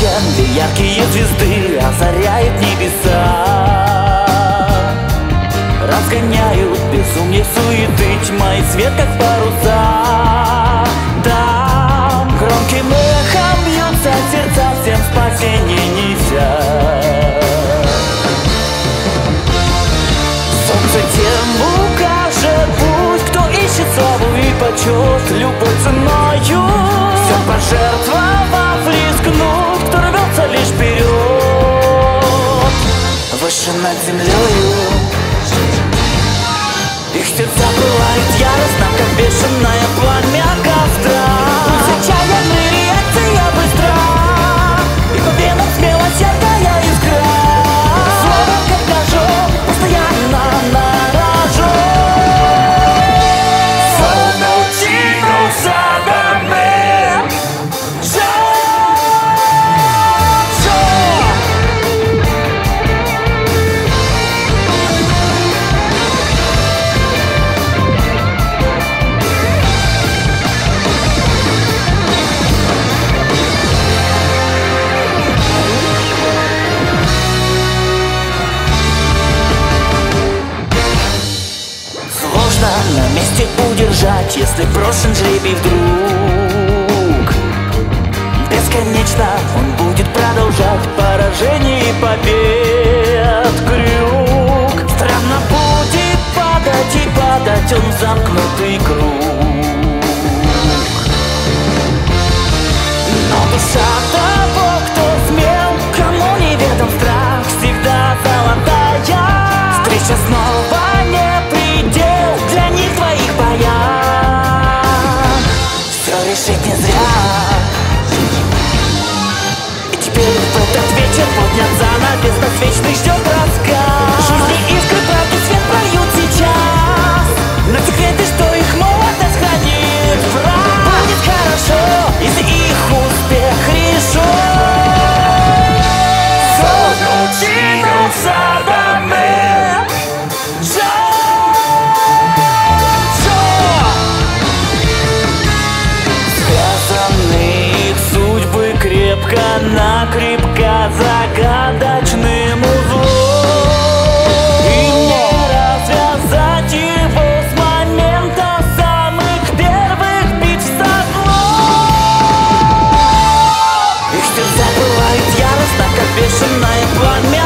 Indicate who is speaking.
Speaker 1: лучами яркие звезды озаряют небеса, разгоняют безумие суеты, тьма и свет, как паруса. Там громким эхом бьются сердца, всем спасения неся. Солнце тем укажет путь, кто ищет славу и почет, любой ценою все пожертвовав, рискнут, кто рвется лишь вперед, выше над землею. Их сердца пылают яростно, как бешеное пламя костра. Пульс отчаянный, реакция быстра, и по венам смелость яркая искра. Слово как ножом, постоянно на рожон. Солнечный задами, на месте удержать, если брошен жребий вдруг. Бесконечно он будет продолжать поражение и побед крюк. Странно будет падать и падать он в замкнутый круг. Но душа того, кто смел, кому неведом страх, всегда золотая. Встреча снова не предел для них твоих баян. Все решить не зря. И теперь в этот вечер поднят занавес, подсвечный ждет рассказ. Жизни искры, правды свет поют сейчас, но секреты, что их молодость хранит, враг. Будет хорошо, если их успех решен. Солнечным садами крепко-накрепко загадочным узлом. И мне развязать его с момента самых первых битв со злом. Их сердца пылают яростно, как бешеное пламя